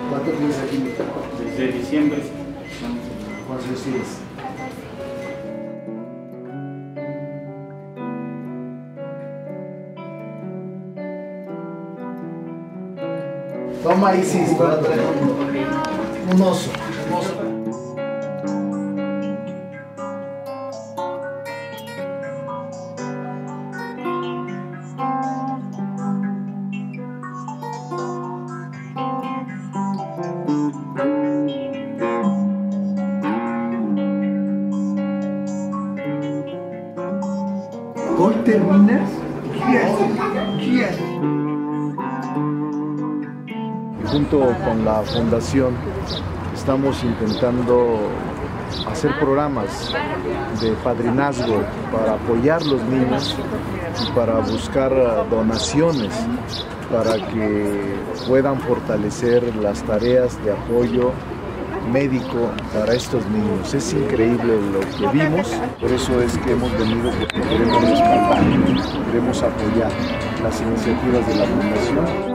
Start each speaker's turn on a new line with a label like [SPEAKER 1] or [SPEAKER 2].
[SPEAKER 1] ¿Cuánto tienes aquí?
[SPEAKER 2] Desde diciembre.
[SPEAKER 1] ¿Cuántos años tienes? Toma Isis, te voy a traer un oso. Un oso.
[SPEAKER 3] Hoy terminas.
[SPEAKER 4] Junto con la fundación estamos intentando hacer programas de padrinazgo para apoyar a los niños y para buscar donaciones para que puedan fortalecer las tareas de apoyo médico para estos niños. Es increíble lo que vimos, por eso es que hemos venido, porque queremos respaldar, queremos apoyar las iniciativas de la fundación.